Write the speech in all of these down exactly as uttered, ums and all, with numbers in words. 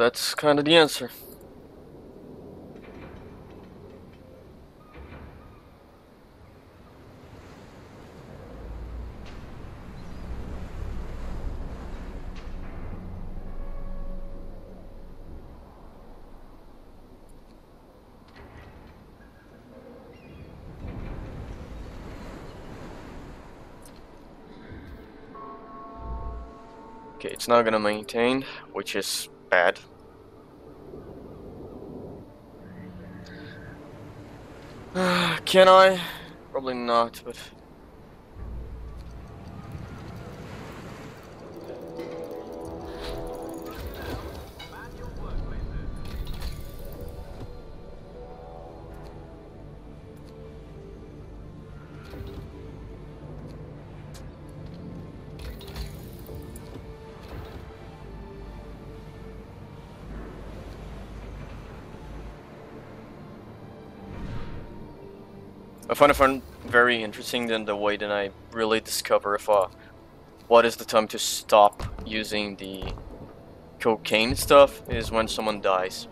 that's kind of the answer. Okay, it's not gonna maintain, which is bad. Can I? Probably not, but... I find it fun, very interesting in the way that I really discover if uh, what is the time to stop using the cocaine stuff is when someone dies.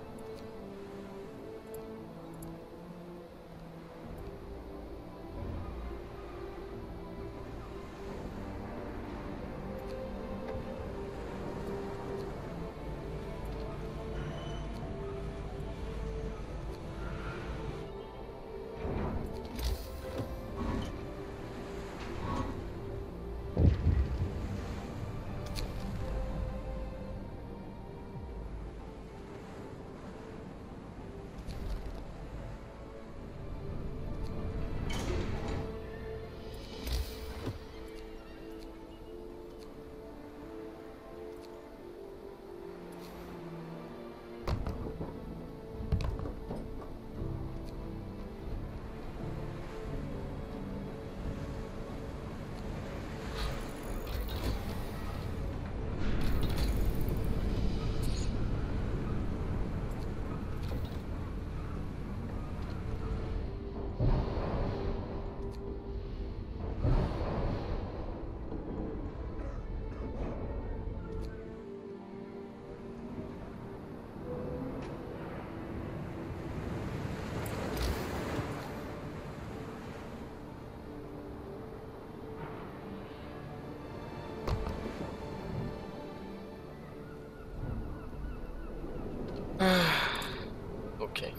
Okay.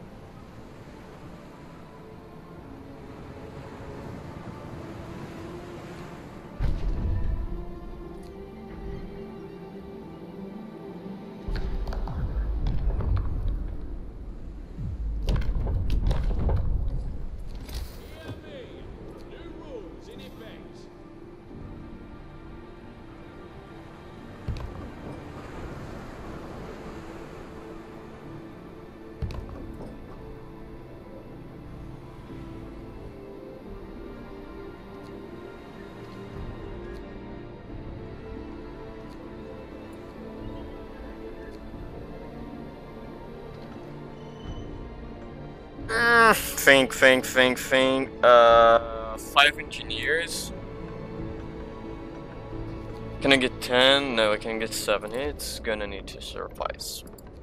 Uh, think, think, think, think. Uh, five engineers. Can I get ten? No, I can get seven. It's gonna need to suffice.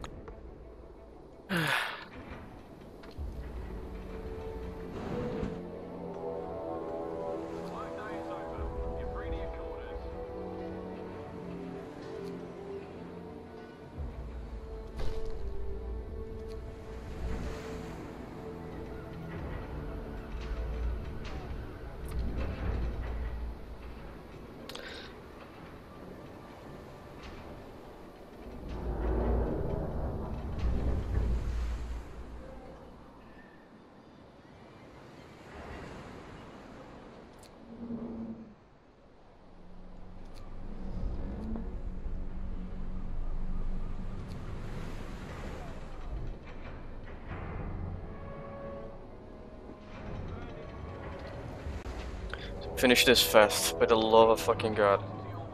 Finish this fast, by the love of fucking god.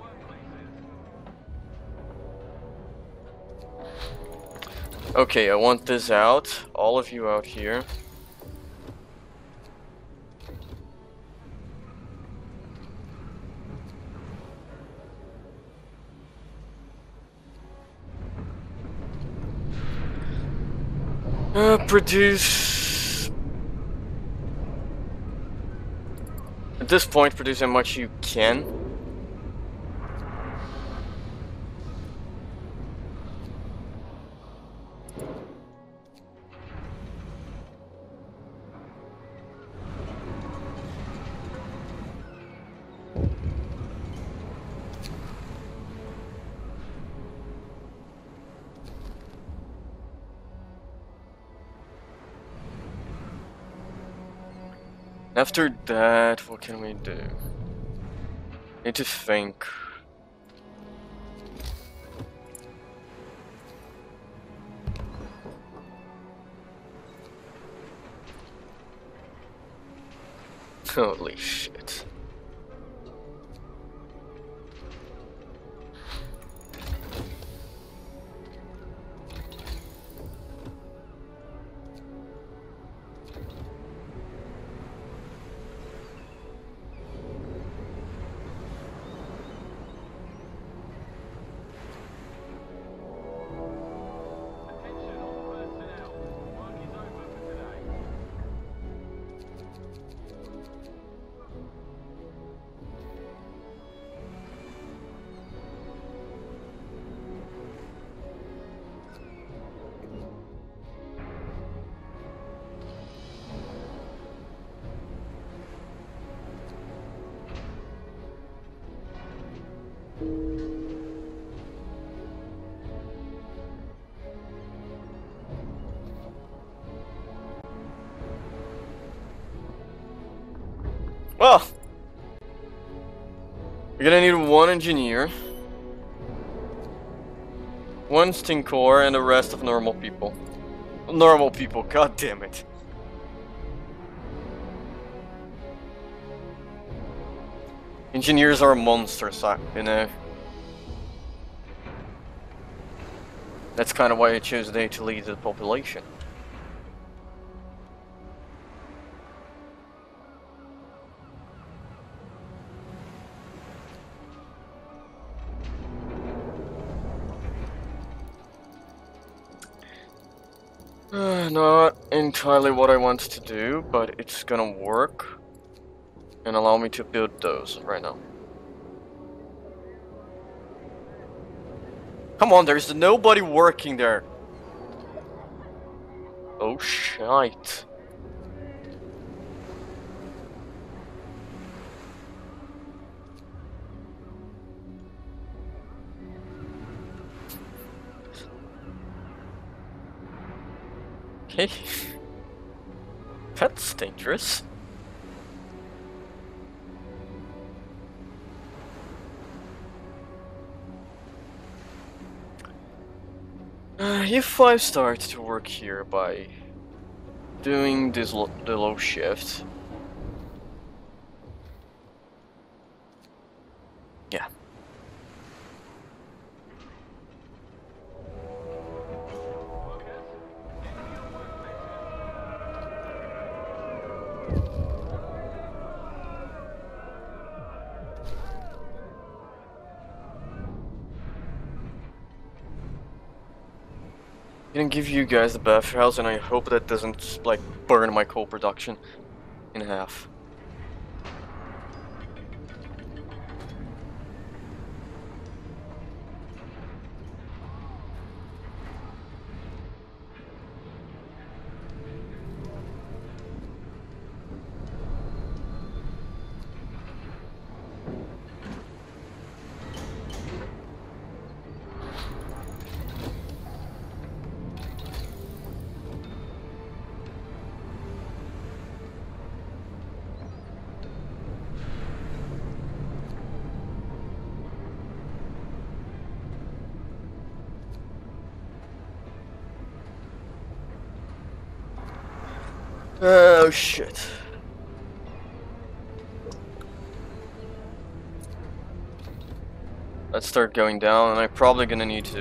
Okay, I want this out. All of you out here. Uh, produce... At this point, produce how much you can. After that, what can we do? Need to think. Holy shit. Well, you're gonna need one engineer, one stinkcore, and the rest of normal people. Normal people, god damn it. Engineers are monsters, you know. That's kind of why I chose they to lead the population. Uh, not entirely what I want to do, but it's gonna work and allow me to build those right now. Come on, there's nobody working there. Oh shite. Okay. That's dangerous. Uh, you five start to work here by doing this lo the low shift. Yeah. I'm gonna give you guys the bathhouse, and I hope that doesn't like burn my coal production in half. Oh shit. Let's start going down, and I'm probably gonna need to.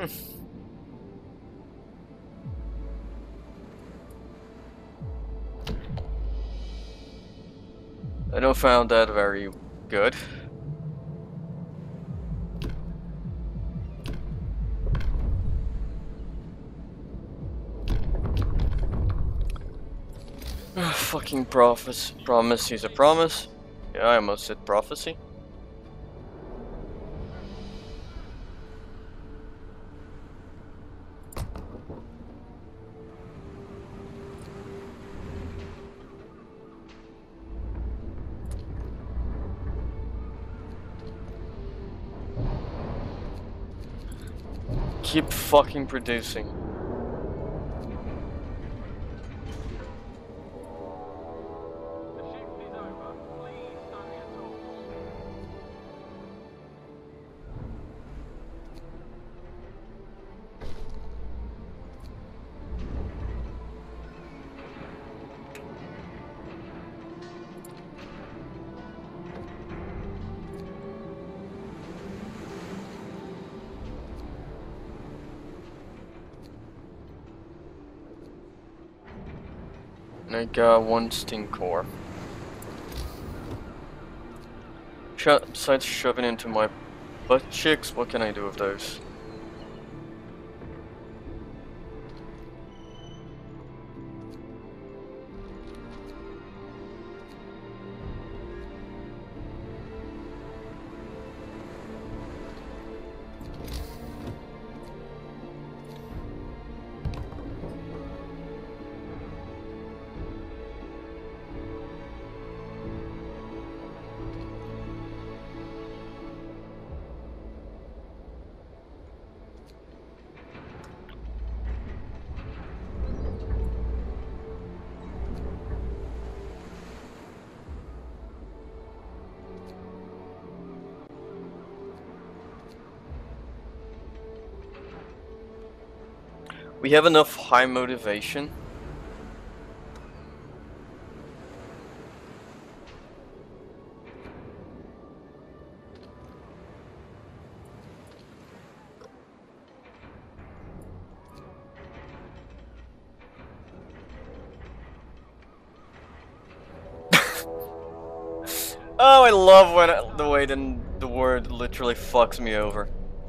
I don't found that very good. Fucking prophecy. Promise, he's a promise. Yeah, I almost said prophecy. Keep fucking producing. And I got one sting core. Sho besides shoving into my butt cheeks, what can I do with those? We have enough high motivation. Oh, I love when I, the way the, the word literally fucks me over.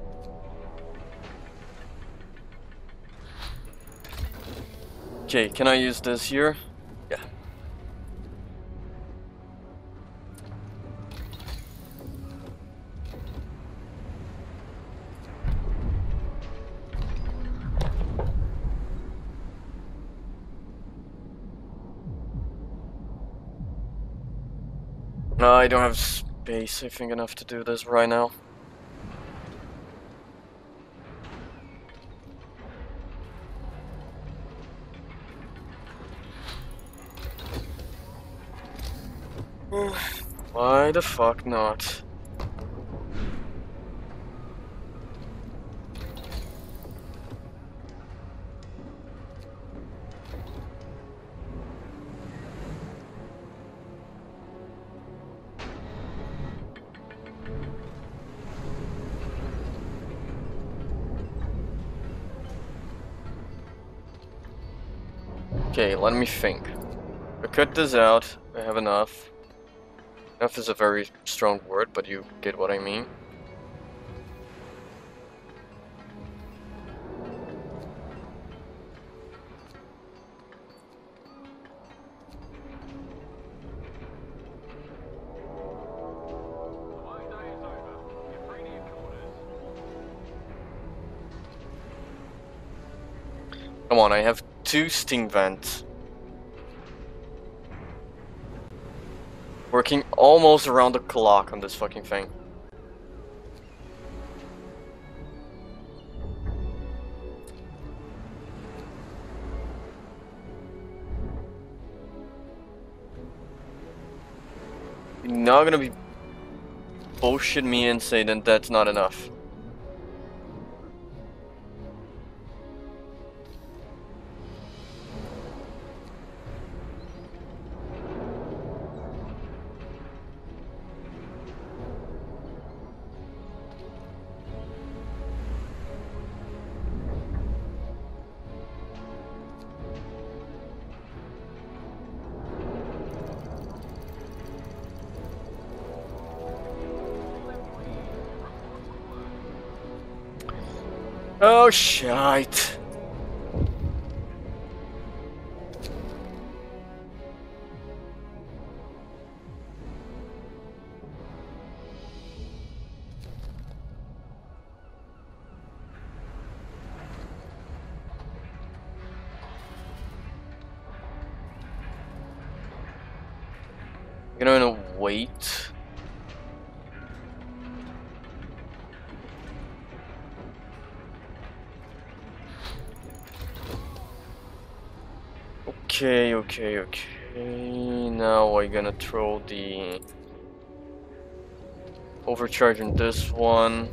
Okay, can I use this here? Yeah. No, I don't have space, I think, enough to do this right now. Why the fuck not? Okay, let me think. I cut this out, I have enough. Enough is a very strong word, but you get what I mean. Come on, I have two sting vents. Working almost around the clock on this fucking thing. You're not gonna be bullshit me and say that that's not enough. Oh shite. I'm gonna wait. Okay, okay, okay. Now I'm gonna throw the overcharge on this one.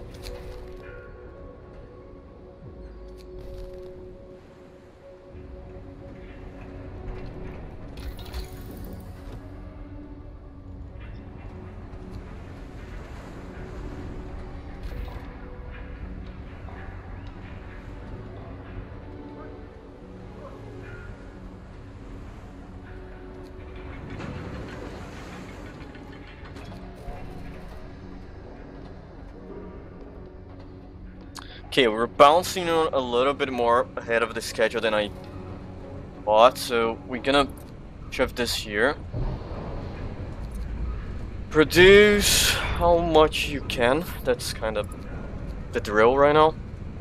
Okay, we're bouncing on a little bit more ahead of the schedule than I thought, so we're gonna shove this here. Produce how much you can. That's kind of the drill right now.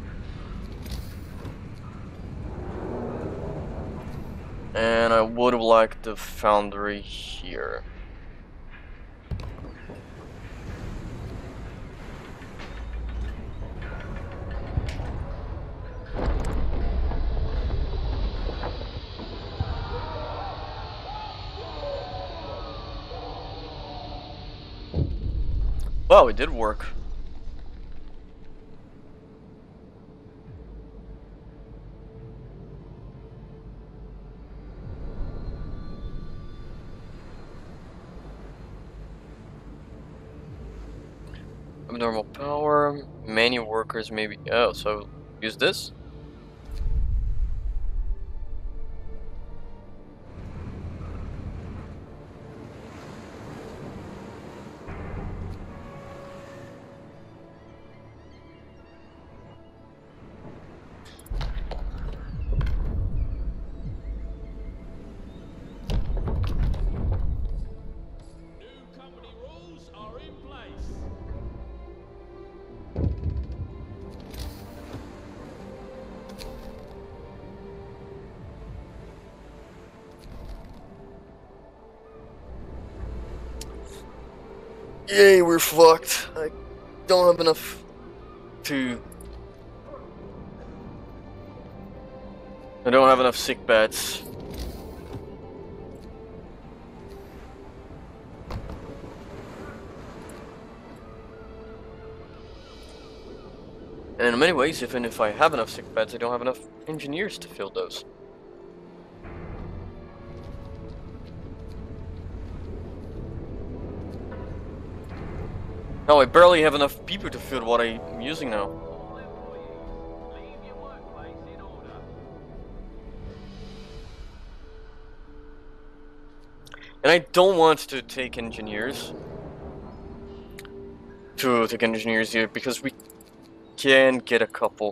And I would like the foundry here. Wow, it did work. Abnormal power, many workers maybe. Oh, so use this? Yay, we're fucked. I don't have enough to... I don't have enough sick beds. And in many ways, even if I have enough sick beds, I don't have enough engineers to fill those. No, I barely have enough people to fill what I'm using now. And I don't want to take engineers. To take engineers here, because we can get a couple.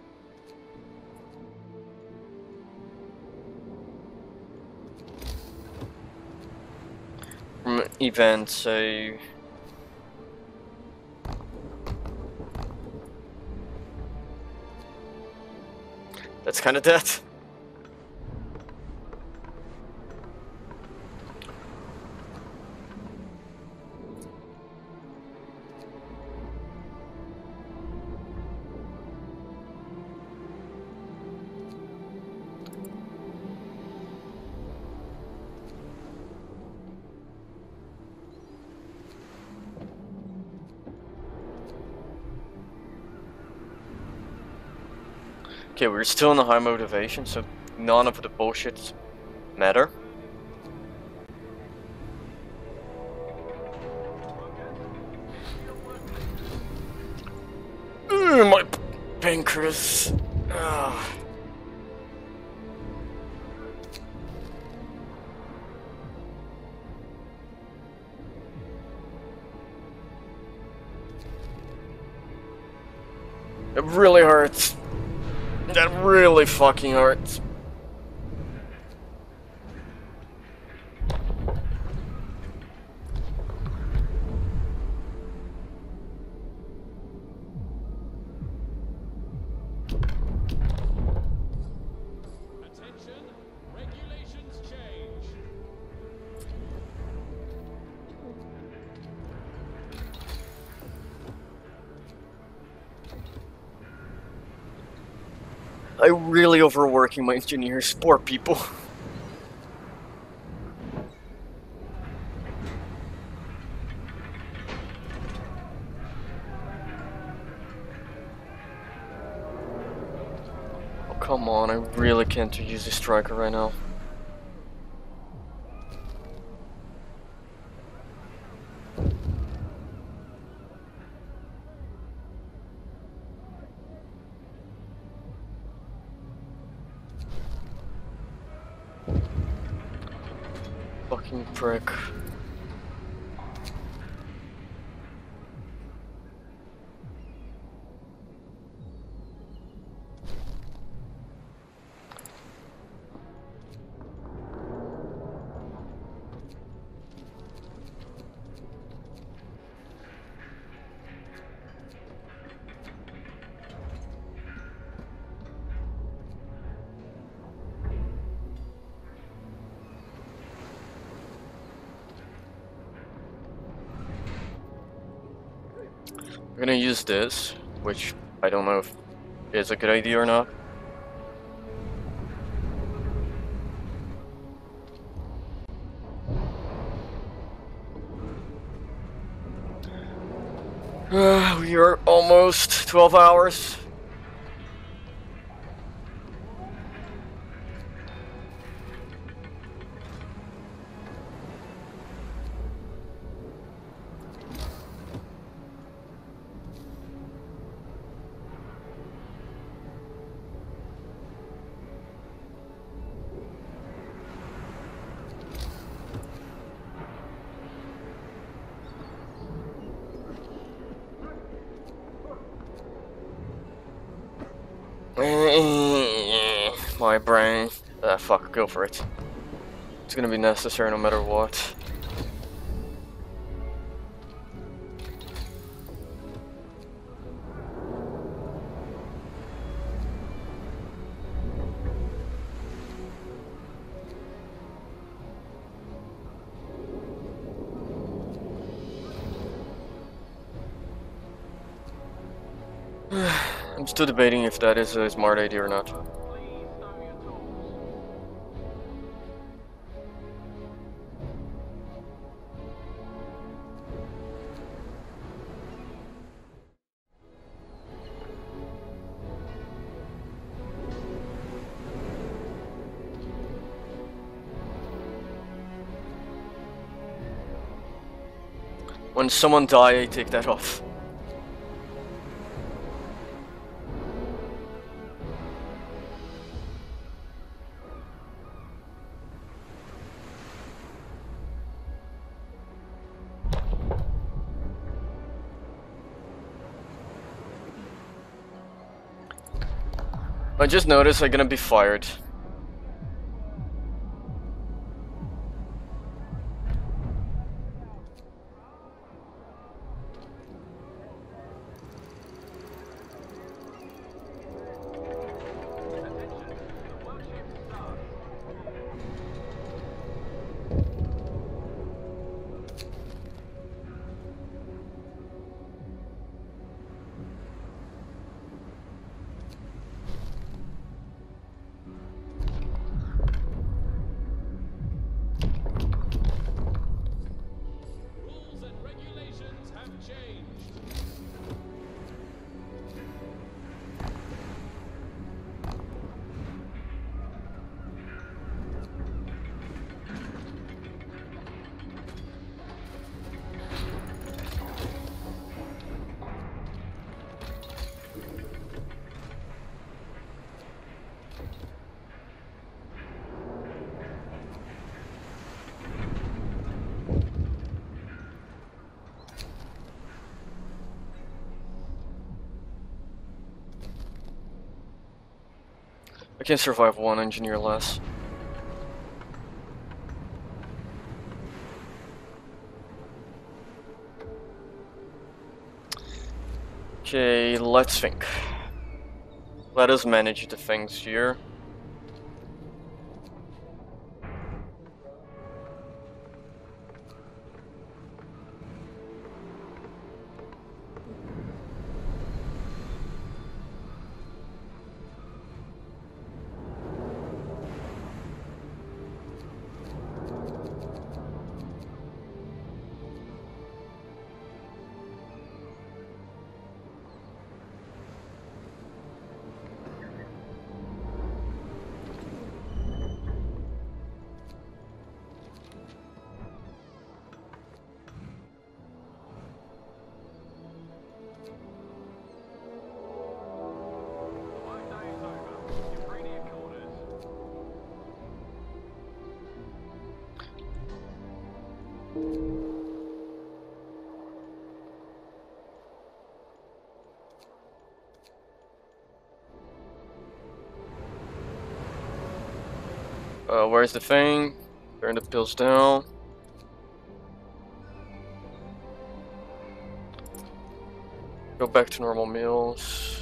From events, say... That's kind of dead. Okay, we're still in the high motivation, so none of the bullshits matter. Ugh, my pancreas. Ugh. It really hurts. That really fucking hurts. Attention, regulations change. I'm really overworking my engineers. Poor people. Oh, come on, I really can't use a striker right now. Fucking prick. I'm gonna use this, which I don't know if is a good idea or not. Uh, we are almost twelve hours. My brain. Ah, fuck, go for it. It's gonna be necessary no matter what. I'm still debating if that is a smart idea or not. When someone die, I take that off. I just noticed I'm gonna be fired. Rules and regulations have changed. can survive one engineer less. Okay, let's think. Let us manage the things here. Uh, where's the thing? Turn the pills down. Go back to normal meals.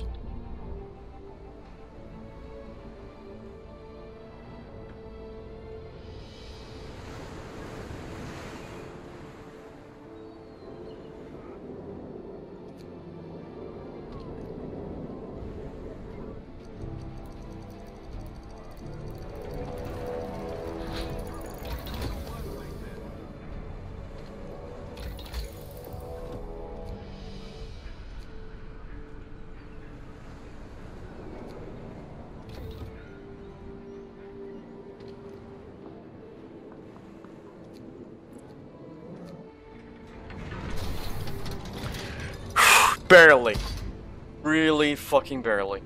Barely. Really fucking barely.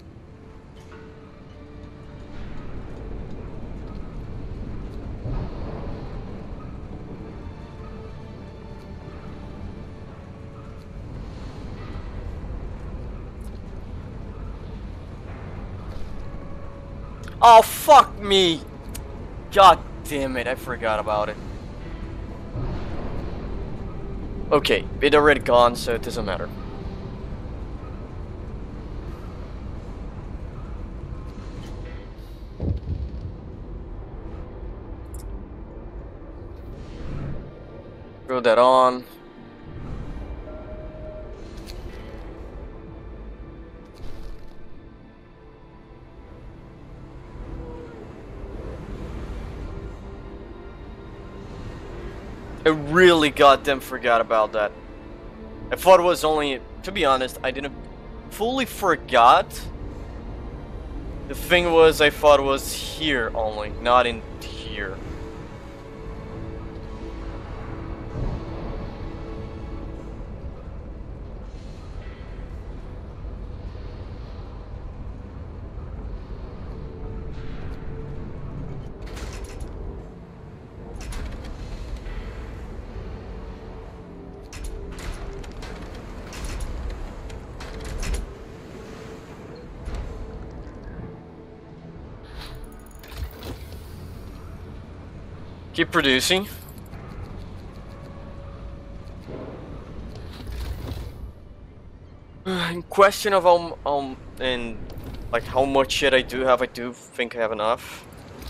Oh, fuck me! God damn it, I forgot about it. Okay, it already gone, so it doesn't matter. Throw that on. I really goddamn forgot about that. I thought it was only, to be honest, I didn't fully forgot. The thing was, I thought it was here only, not in here. Keep producing. In question of um um and like how much shit I do have, I do think I have enough.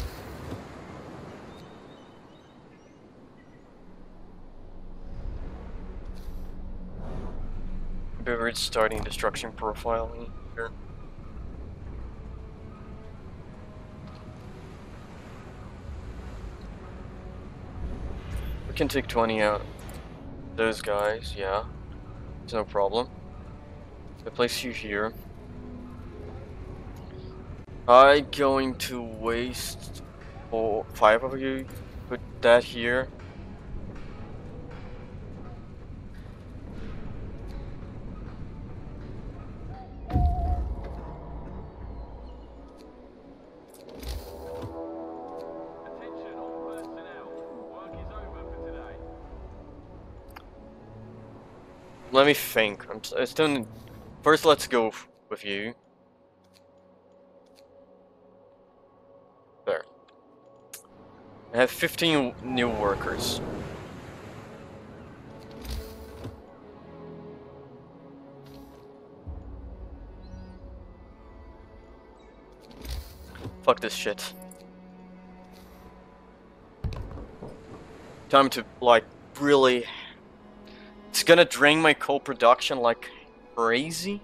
Beverage starting destruction profiling here. We can take twenty out. Those guys, yeah. It's no problem. I place you here. I'm going to waste four, five of you. Put that here. Attention all personnel. Work is over for today. Let me think. I'm I still. First, let's go with you. I have fifteen new workers. Fuck this shit. Time to, like, really... It's gonna drain my coal production like crazy.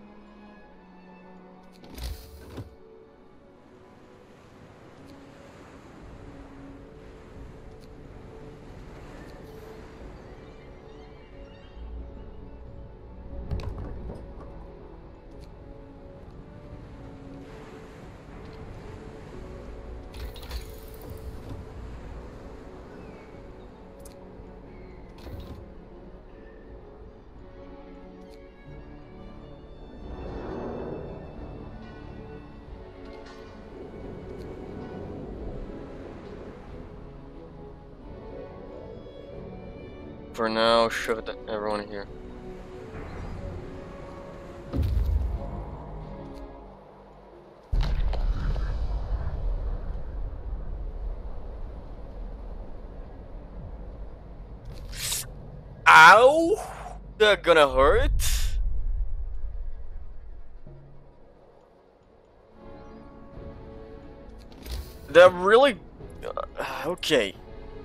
For now, shove it everyone here. Ow! They're gonna hurt. They're really... Uh, okay.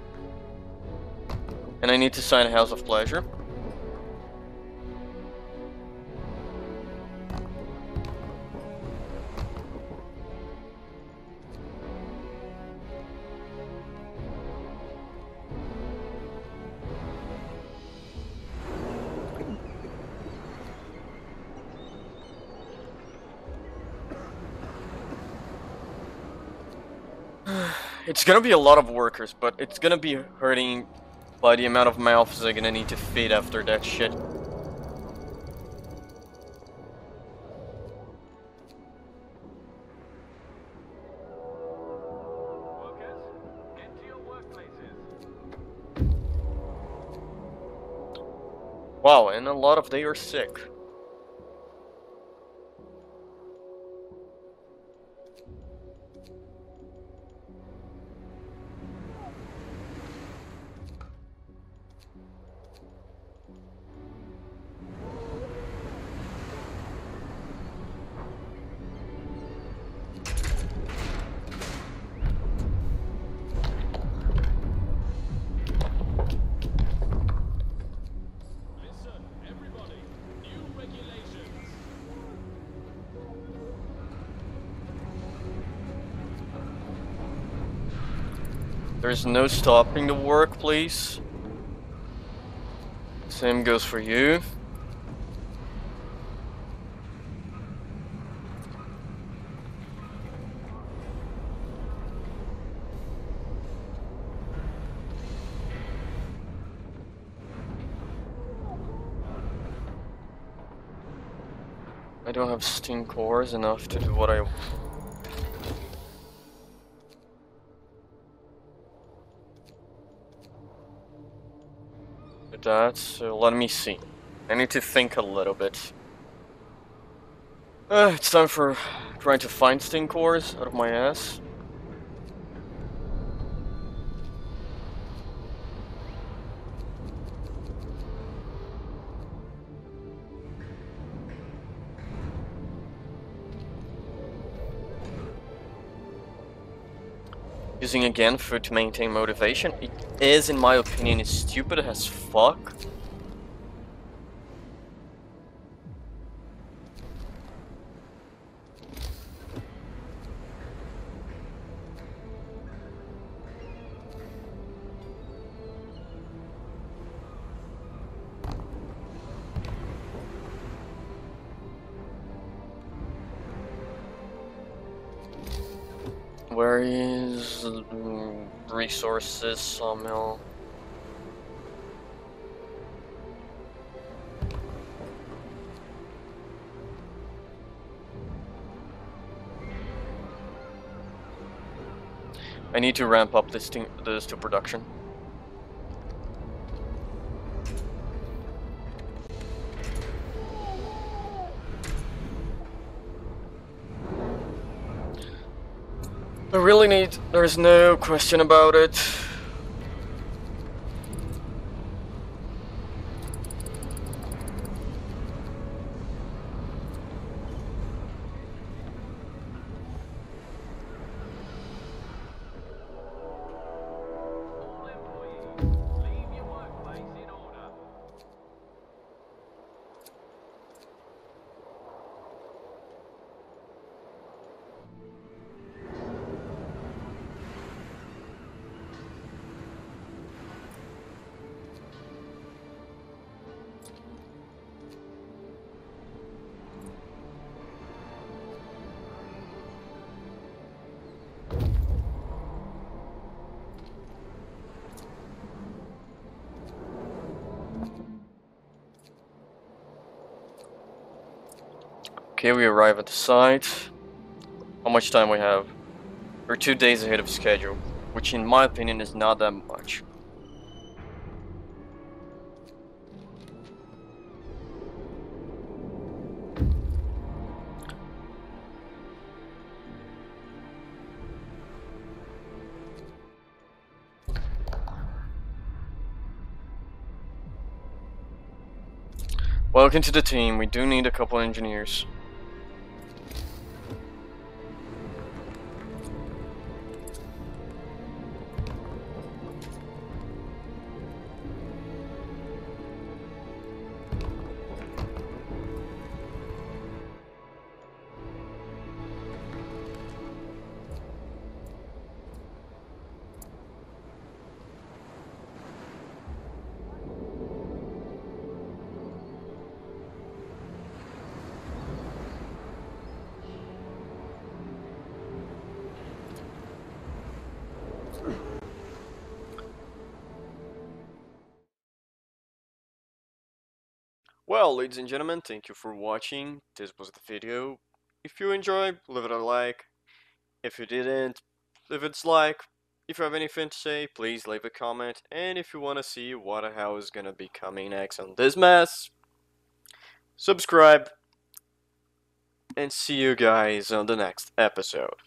And I need to sign House of Pleasure. It's gonna be a lot of workers, but it's gonna be hurting by the amount of mouths I'm gonna need to feed after that shit. Workers, get to your workplaces. Wow, and a lot of they are sick. Listen, everybody. New regulations. There's no stopping the work, please. Same goes for you. I don't have steam cores enough to do what I... With that, so let me see. I need to think a little bit. Uh, it's time for trying to find steam cores out of my ass. Using again food to maintain motivation. It is, in my opinion, stupid as fuck. Where is um, resources, sawmill? I need to ramp up this thing, this to production. I really need. There's no question about it. All employees, leave your workplace in order. Okay, we arrive at the site. How much time we have? We're two days ahead of schedule, which in my opinion is not that much. Welcome to the team. We do need a couple engineers. Well, ladies and gentlemen, thank you for watching. This was the video. If you enjoyed, leave it a like. If you didn't, leave a dislike. If you have anything to say, please leave a comment. And if you want to see what the hell is gonna be coming next on this mess, subscribe. And see you guys on the next episode.